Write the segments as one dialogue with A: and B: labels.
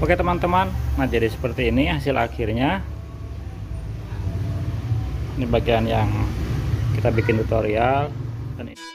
A: Oke teman-teman, nah jadi seperti ini hasil akhirnya. Ini bagian yang kita bikin tutorial dan ini.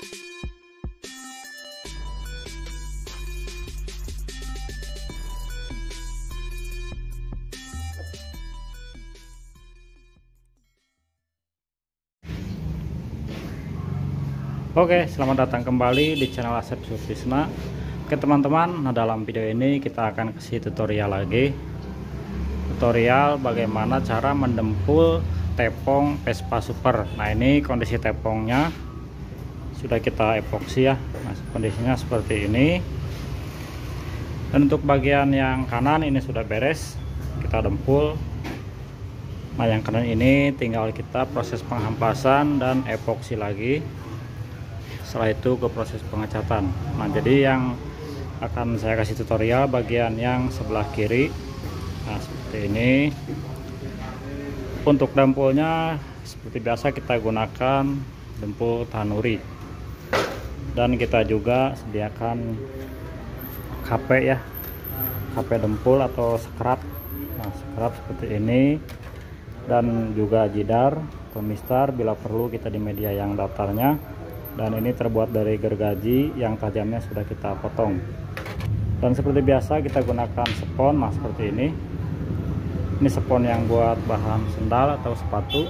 A: Oke, selamat datang kembali di channel Asep Sutisna. Oke teman-teman, nah dalam video ini kita akan kasih tutorial lagi. Tutorial bagaimana cara mendempul tepung Vespa Super. Nah ini kondisi tepungnya sudah kita epoksi ya. Nah, kondisinya seperti ini. Dan untuk bagian yang kanan ini sudah beres, kita dempul. Nah yang kanan ini tinggal kita proses penghampasan dan epoksi lagi. Setelah itu ke proses pengecatan. Nah jadi yang akan saya kasih tutorial bagian yang sebelah kiri. Nah seperti ini. Untuk dempulnya seperti biasa kita gunakan dempul tanuri, dan kita juga sediakan KP ya, KP dempul atau scrap. Nah scrap seperti ini, dan juga jidar atau mistar bila perlu kita di media yang datarnya. Dan ini terbuat dari gergaji yang tajamnya sudah kita potong. Dan seperti biasa kita gunakan spon. Nah seperti ini spon yang buat bahan sendal atau sepatu.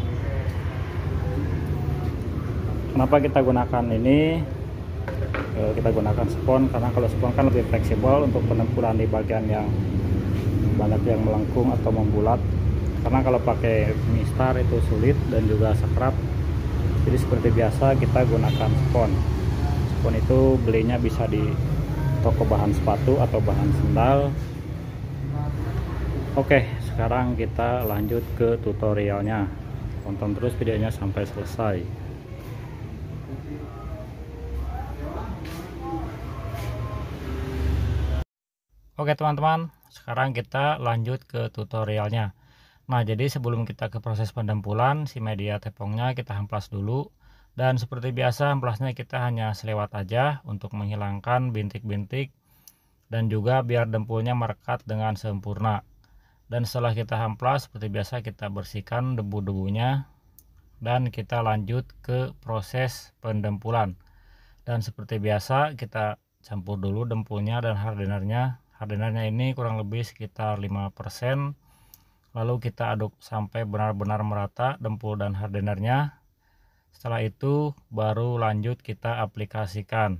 A: Kenapa kita gunakan ini? Kita gunakan spon karena kalau spon kan lebih fleksibel untuk pendempulan di bagian yang banyak yang melengkung atau membulat. Karena kalau pakai mistar itu sulit dan juga sekrap. Jadi seperti biasa kita gunakan spon. Spon itu belinya bisa di toko bahan sepatu atau bahan sendal. Oke, sekarang kita lanjut ke tutorialnya. Tonton terus videonya sampai selesai. Oke teman-teman, sekarang kita lanjut ke tutorialnya. Nah jadi sebelum kita ke proses pendempulan, si media tepungnya kita amplas dulu. Dan seperti biasa amplasnya kita hanya selewat aja untuk menghilangkan bintik-bintik dan juga biar dempulnya merekat dengan sempurna. Dan setelah kita amplas seperti biasa kita bersihkan debu-debunya dan kita lanjut ke proses pendempulan. Dan seperti biasa kita campur dulu dempulnya dan hardenernya. Hardenernya ini kurang lebih sekitar 5%. Lalu kita aduk sampai benar-benar merata dempul dan hardenernya. Setelah itu baru lanjut kita aplikasikan.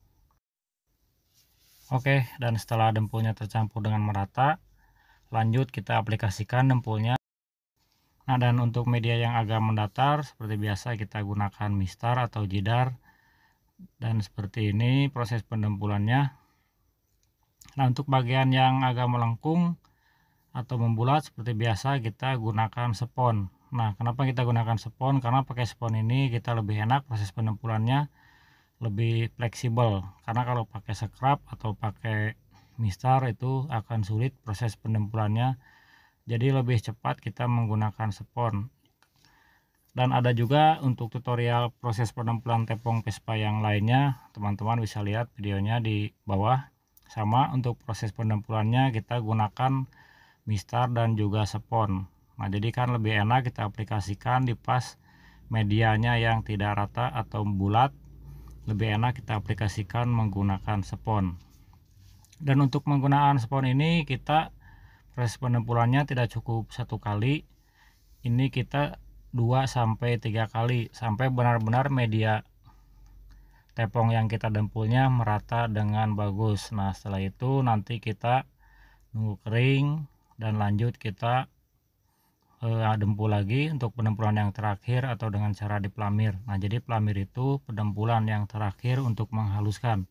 A: Oke, dan setelah dempulnya tercampur dengan merata, lanjut kita aplikasikan dempulnya. Nah dan untuk media yang agak mendatar seperti biasa kita gunakan mistar atau jidar. Dan seperti ini proses pendempulannya. Nah untuk bagian yang agak melengkung atau membulat seperti biasa kita gunakan spon. Nah kenapa kita gunakan spon? Karena pakai spon ini kita lebih enak, proses pendempulannya lebih fleksibel. Karena kalau pakai scrap atau pakai mistar itu akan sulit proses pendempulannya. Jadi lebih cepat kita menggunakan spon. Dan ada juga untuk tutorial proses pendempulan tepung Vespa yang lainnya, teman-teman bisa lihat videonya di bawah. Sama untuk proses pendempulannya kita gunakan mistar dan juga spon. Nah jadi kan lebih enak kita aplikasikan di pas medianya yang tidak rata atau bulat, lebih enak kita aplikasikan menggunakan spon. Dan untuk menggunakan spon ini kita proses pendempulannya tidak cukup satu kali, ini kita 2-3 kali sampai benar-benar media tepung yang kita dempulnya merata dengan bagus. Nah setelah itu nanti kita nunggu kering dan lanjut kita dempul lagi untuk pendempulan yang terakhir atau dengan cara dipelamir. Nah jadi pelamir itu pendempulan yang terakhir untuk menghaluskan.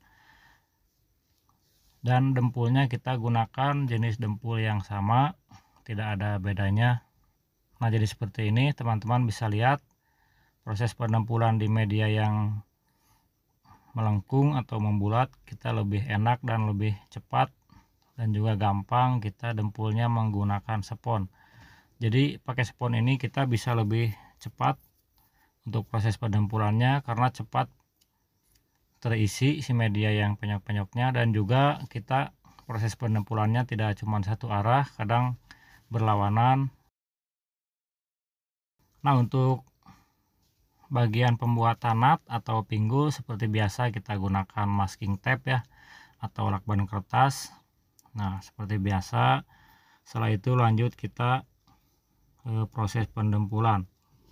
A: Dan dempulnya kita gunakan jenis dempul yang sama, tidak ada bedanya. Nah jadi seperti ini teman-teman bisa lihat proses pendempulan di media yang melengkung atau membulat kita lebih enak dan lebih cepat. Dan juga gampang kita dempulnya menggunakan spon. Jadi pakai spon ini kita bisa lebih cepat untuk proses pendempulannya karena cepat terisi si media yang penyok-penyoknya, dan juga kita proses pendempulannya tidak cuma satu arah, kadang berlawanan. Nah, untuk bagian pembuatan nut atau pinggul seperti biasa kita gunakan masking tape ya, atau lakban kertas. Nah, seperti biasa, setelah itu lanjut kita proses pendempulan.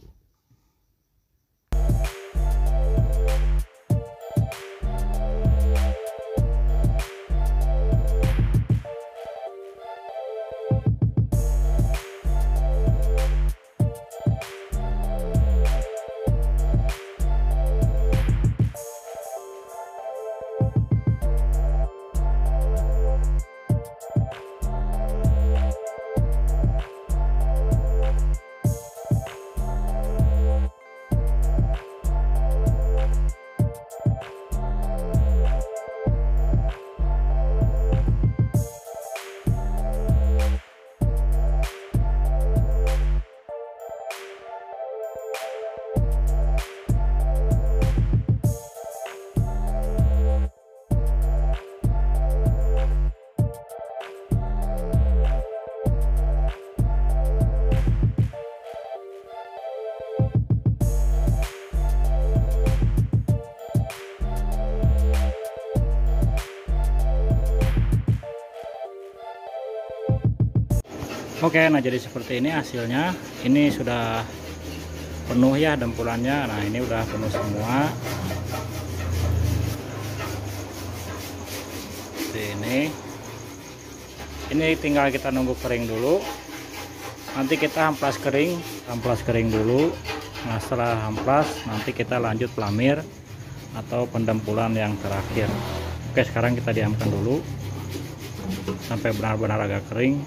A: Oke, nah jadi seperti ini hasilnya. Ini sudah penuh ya dempulannya. Nah, ini udah penuh semua. Seperti ini tinggal kita nunggu kering dulu. Nanti kita amplas kering dulu. Nah, setelah amplas nanti kita lanjut pelamir atau pendempulan yang terakhir. Oke, sekarang kita diamkan dulu sampai benar-benar agak kering.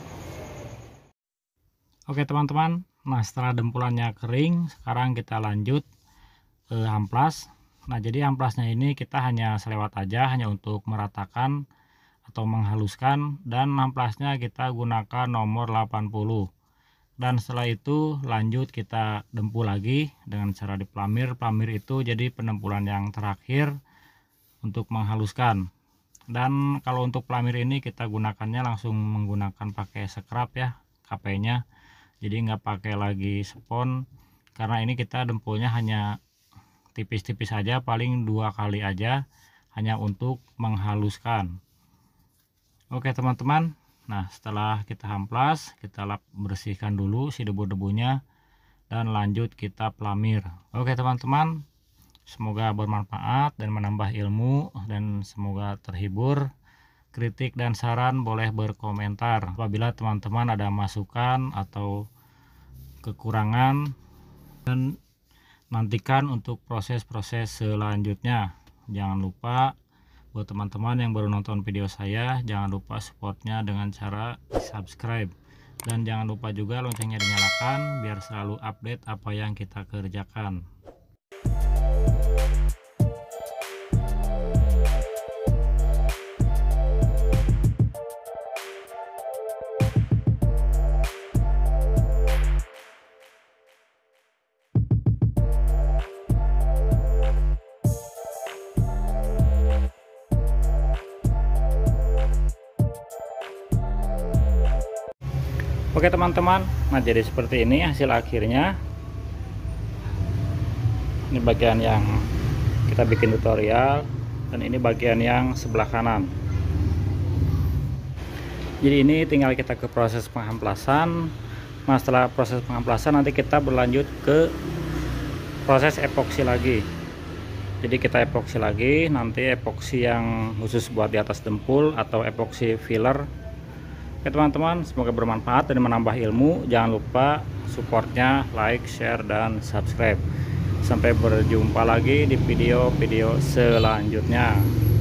A: Oke teman-teman, nah setelah dempulannya kering, sekarang kita lanjut ke amplas. Nah, jadi amplasnya ini kita hanya selewat aja, hanya untuk meratakan atau menghaluskan, dan amplasnya kita gunakan nomor 80. Dan setelah itu lanjut kita dempul lagi dengan cara dipelamir. Pelamir itu jadi pendempulan yang terakhir untuk menghaluskan. Dan kalau untuk pelamir ini kita gunakannya langsung menggunakan pakai scrap ya, KP-nya. Jadi nggak pakai lagi spon, karena ini kita dempulnya hanya tipis-tipis saja, paling 2 kali aja, hanya untuk menghaluskan. Oke teman-teman, nah setelah kita amplas, kita lap bersihkan dulu si debu-debunya, dan lanjut kita pelamir. Oke teman-teman, semoga bermanfaat dan menambah ilmu, dan semoga terhibur. Kritik dan saran boleh berkomentar. Apabila teman-teman ada masukan atau kekurangan, dan nantikan untuk proses-proses selanjutnya. Jangan lupa buat teman-teman yang baru nonton video saya, jangan lupa supportnya dengan cara subscribe, dan jangan lupa juga loncengnya dinyalakan biar selalu update apa yang kita kerjakan. Oke teman-teman, nah jadi seperti ini hasil akhirnya. Ini bagian yang kita bikin tutorial, dan ini bagian yang sebelah kanan. Jadi ini tinggal kita ke proses pengamplasan. Nah, setelah proses pengamplasan nanti kita berlanjut ke proses epoksi lagi. Jadi kita epoksi lagi, nanti epoksi yang khusus buat di atas dempul atau epoksi filler. Oke teman-teman, semoga bermanfaat dan menambah ilmu. Jangan lupa supportnya, like, share, dan subscribe. Sampai berjumpa lagi di video-video selanjutnya.